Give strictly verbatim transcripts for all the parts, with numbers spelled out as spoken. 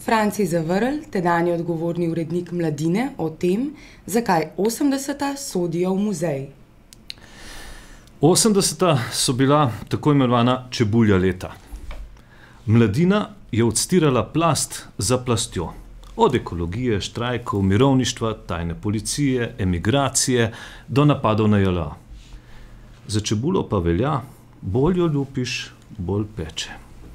Franci Zavrl, tedanji odgovorni urednik Mladine, o tem, zakaj osemdeseta sodijo v muzej. osemdeseta so bila tako imenovana čebulja leta. Mladina je odstirala plast za plastjo. Od ekologije, štrajkov, mirovništva, tajne policije, emigracije do napadov na J L A. Za čebulo pa velja, bolj jo ljubiš, bolj peče.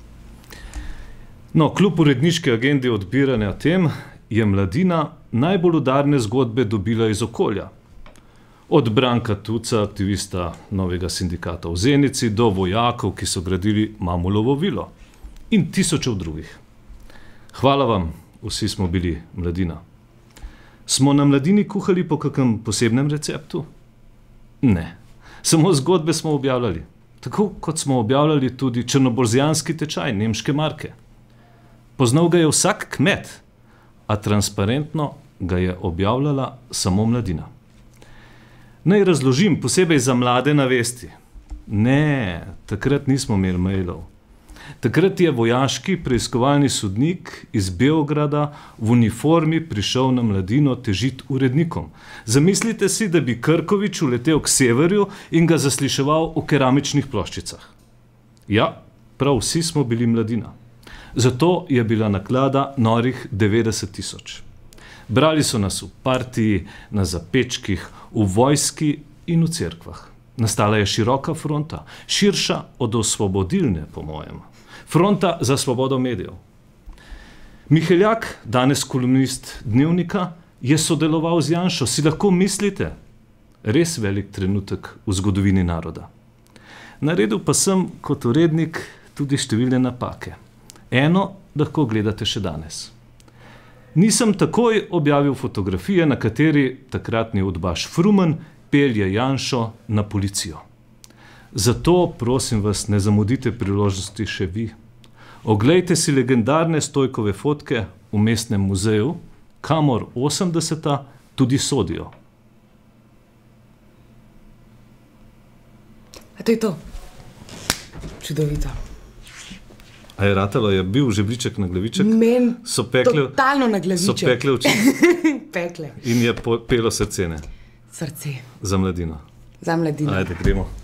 No, kljub uredniški agendi odbiranja tem, je Mladina najbolj udarne zgodbe dobila iz okolja. Od Branka Tuca, aktivista novega sindikata v Zenici, do vojakov, ki so gradili Mamulovo vilo. In tisočev drugih. Hvala vam, vsi smo bili Mladina. Smo na Mladini kuhali po kakem posebnem receptu? Ne. Samo zgodbe smo objavljali. Tako kot smo objavljali tudi črnoborzijanski tečaj nemške marke. Poznal ga je vsak kmet, a transparentno ga je objavljala samo Mladina. Naj razložim posebej za mlade na vesti. Ne, takrat nismo imeli mailov. Takrat je vojaški preiskovalni sodnik iz Beograda v uniformi prišel na Mladino težit urednikom. Zamislite si, da bi Krkovič uletel k Severju in ga zasliševal v keramičnih ploščicah. Ja, prav vsi smo bili Mladina. Zato je bila naklada norih devetdeset tisoč. Brali so nas v partiji, na zapečkih, v vojski in v cerkvah. Nastala je široka fronta, širša od osvobodilne, po mojem. Fronta za svobodo medijev. Miheljak, danes kolumnist Dnevnika, je sodeloval z Janšo. Si lahko mislite? Res velik trenutek v zgodovini naroda. Naredil pa sem kot urednik tudi številne napake. Eno lahko gledate še danes. Nisem takoj objavil fotografije, na kateri takratni udbaš Frumen pelje Janšo na policijo. Zato, prosim vas, ne zamudite priložnosti še vi. Oglejte si legendarne Stojkove fotke v mestnem muzeju, kamor osemdeseta tudi sodijo. A to je to? Čudovito. A je ratalo, je bil žebljiček na glaviček? Men, so pekle, totalno na glaviček. So pekle oči. Pekle. In je pelo srce, ne? Srce. Za Mladino. Za Mladino. Ajde, gremo.